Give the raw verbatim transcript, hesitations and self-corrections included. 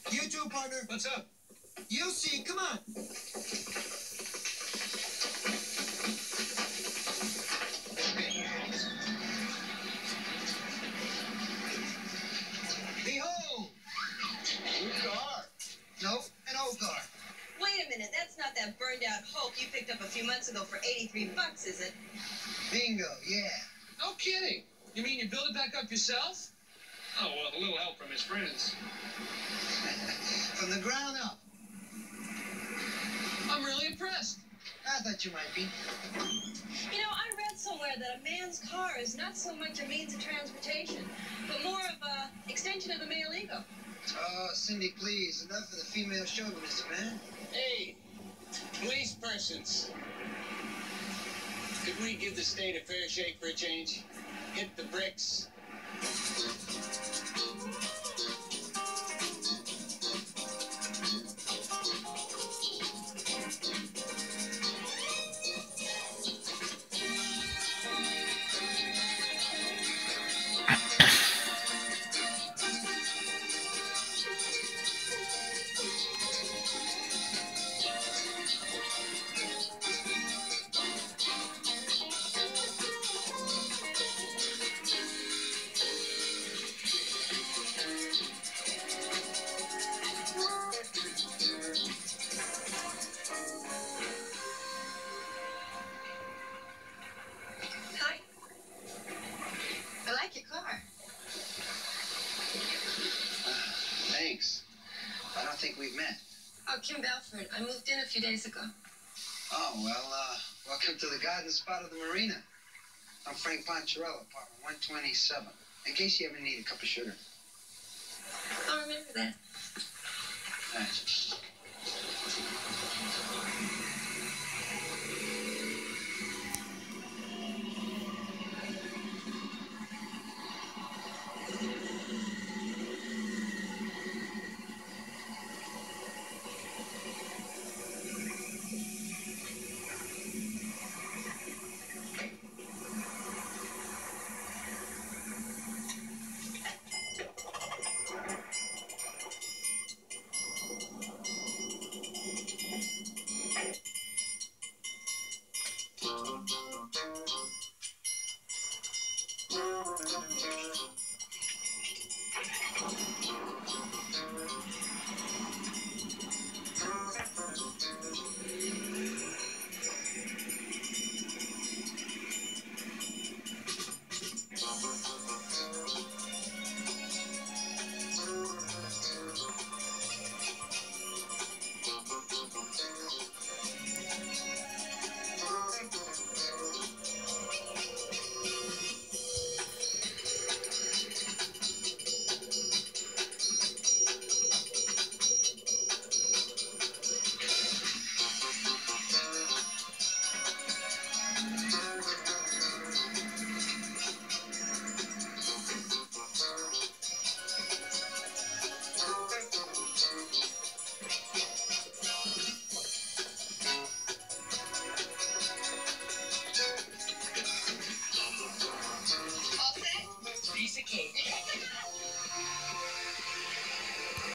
You too, partner. What's up? You'll see. Come on. Behold! New car. Nope, an old car. Wait a minute, that's not that burned out Hulk you picked up a few months ago for eighty-three bucks, is it? Bingo, yeah. No kidding. You mean you built it back up yourself? Oh, well, a little help from his friends. From the ground up. I'm really impressed. I thought you might be. You know, I read somewhere that a man's car is not so much a means of transportation, but more of an extension of the male ego. Oh, Cindy, please. Enough of the female chauvinist, man. Hey, police persons. Could we give the state a fair shake for a change? Hit the bricks. Hi. I like your car. Thanks. I don't think we've met. Oh, Kim Belford. I moved in a few days ago. Oh, well, uh, welcome to the garden spot of the marina. I'm Frank Poncherello, apartment one twenty-seven. In case you ever need a cup of sugar. I'll remember that.